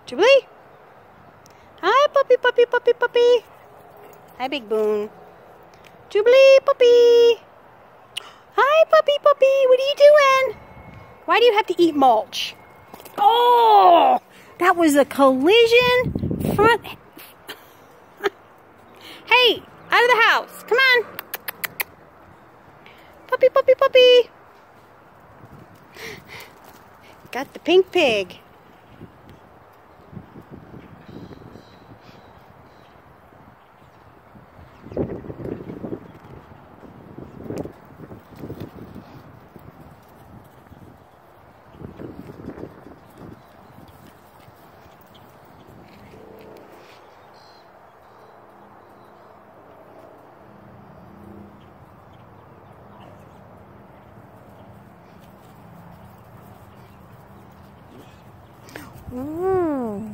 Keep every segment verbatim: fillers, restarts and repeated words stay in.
Jubilee? Hi, puppy, puppy, puppy, puppy. Hi, Big Boone. Jubilee, puppy. Hi, puppy, puppy. What are you doing? Why do you have to eat mulch? Oh, that was a collision front. Hey, out of the house. Come on. Puppy, puppy, puppy. Got the pink pig. Ooh.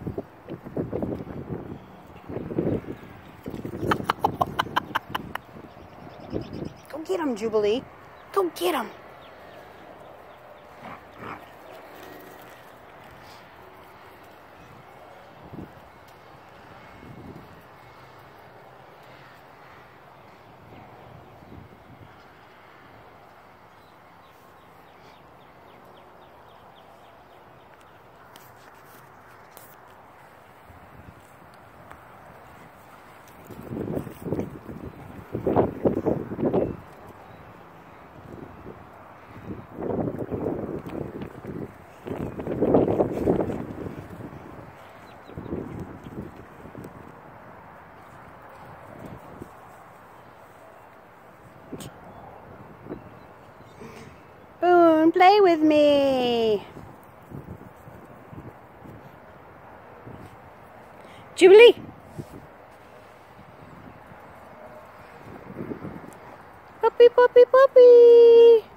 Go get him, Jubilee. Go get him. Boone, play with me. Jubilee. Puppy, puppy, puppy.